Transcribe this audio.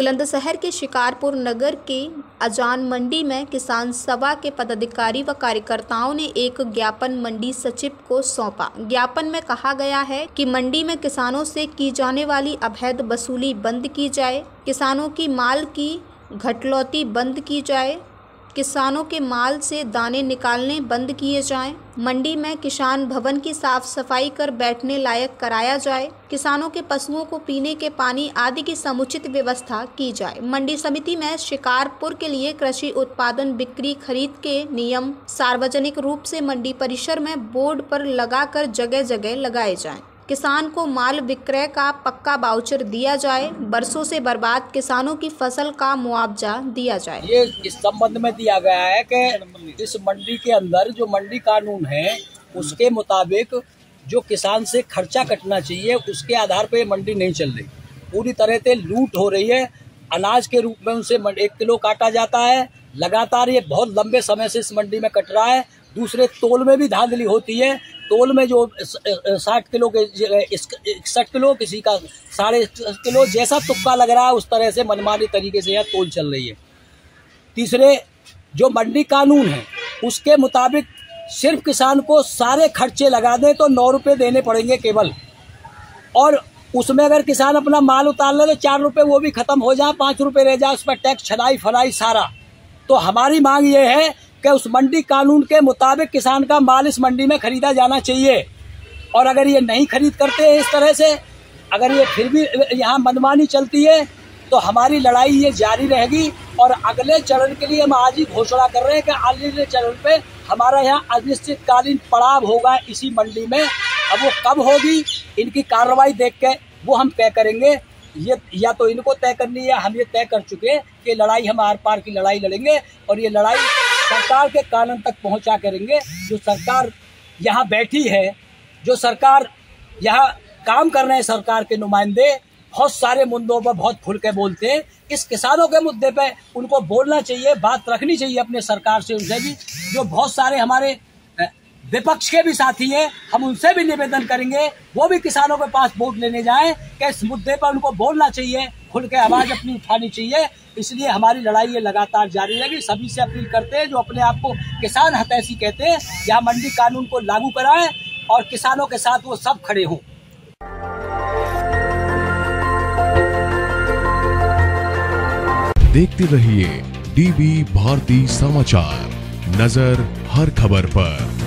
बुलंदशहर के शिकारपुर नगर के अजान मंडी में किसान सभा के पदाधिकारी व कार्यकर्ताओं ने एक ज्ञापन मंडी सचिव को सौंपा। ज्ञापन में कहा गया है कि मंडी में किसानों से की जाने वाली अवैध वसूली बंद की जाए, किसानों की माल की घटलौती बंद की जाए, किसानों के माल से दाने निकालने बंद किए जाएं, मंडी में किसान भवन की साफ सफाई कर बैठने लायक कराया जाए, किसानों के पशुओं को पीने के पानी आदि की समुचित व्यवस्था की जाए। मंडी समिति में शिकारपुर के लिए कृषि उत्पादन बिक्री खरीद के नियम सार्वजनिक रूप से मंडी परिसर में बोर्ड पर लगाकर जगह जगह लगाए जाएं। किसान को माल विक्रय का पक्का वाउचर दिया जाए, बरसों से बर्बाद किसानों की फसल का मुआवजा दिया जाए। ये इस संबंध में दिया गया है कि इस मंडी के अंदर जो मंडी कानून है उसके मुताबिक जो किसान से खर्चा कटना चाहिए उसके आधार पे मंडी नहीं चल रही, पूरी तरह से लूट हो रही है। अनाज के रूप में उनसे 1 किलो काटा जाता है, लगातार ये बहुत लंबे समय से इस मंडी में कट रहा है। दूसरे तोल में भी धांधली होती है, तोल में जो 60 किलो के 61 किलो, किसी का 60.5 किलो, जैसा तुक्का लग रहा है उस तरह से मनमानी तरीके से यह तोल चल रही है। तीसरे जो मंडी कानून है उसके मुताबिक सिर्फ किसान को सारे खर्चे लगा दें तो 9 रुपये देने पड़ेंगे केवल, और उसमें अगर किसान अपना माल उतार ले तो 4 रुपये वो भी खत्म हो जाए, 5 रुपये रह जाए, उस पर टैक्स छनाई फनाई सारा। तो हमारी मांग ये है कि उस मंडी कानून के मुताबिक किसान का माल इस मंडी में खरीदा जाना चाहिए, और अगर ये नहीं खरीद करते हैं इस तरह से, अगर ये फिर भी यहाँ मनमानी चलती है तो हमारी लड़ाई ये जारी रहेगी। और अगले चरण के लिए हम आज ही घोषणा कर रहे हैं कि अगले चरण पे हमारा यहाँ अनिश्चितकालीन पड़ाव होगा इसी मंडी में। अब वो कब होगी इनकी कार्रवाई देख के वो हम तय करेंगे। ये या तो इनको तय करनी है, हम ये तय कर चुके हैं कि लड़ाई हम आर पार की लड़ाई लड़ेंगे, और ये लड़ाई सरकार के कानून तक पहुंचा करेंगे। जो सरकार यहाँ बैठी है, जो सरकार यहाँ काम कर रहे हैं, सरकार के नुमाइंदे बहुत सारे मुद्दों पर बहुत खुल के बोलते हैं। इस किसानों के मुद्दे पे उनको बोलना चाहिए, बात रखनी चाहिए अपने सरकार से। उनसे भी जो बहुत सारे हमारे विपक्ष के भी साथी हैं, हम उनसे भी निवेदन करेंगे वो भी किसानों के पास वोट लेने जाएं कि इस मुद्दे पर उनको बोलना चाहिए, खुल के आवाज अपनी उठानी चाहिए। इसलिए हमारी लड़ाई ये लगातार जारी रहेगी। सभी से अपील करते हैं जो अपने आप को किसान हितैषी कहते हैं, यहाँ मंडी कानून को लागू कराएं और किसानों के साथ वो सब खड़े हों। देखते रहिए डीवी भारती समाचार, नजर हर खबर पर।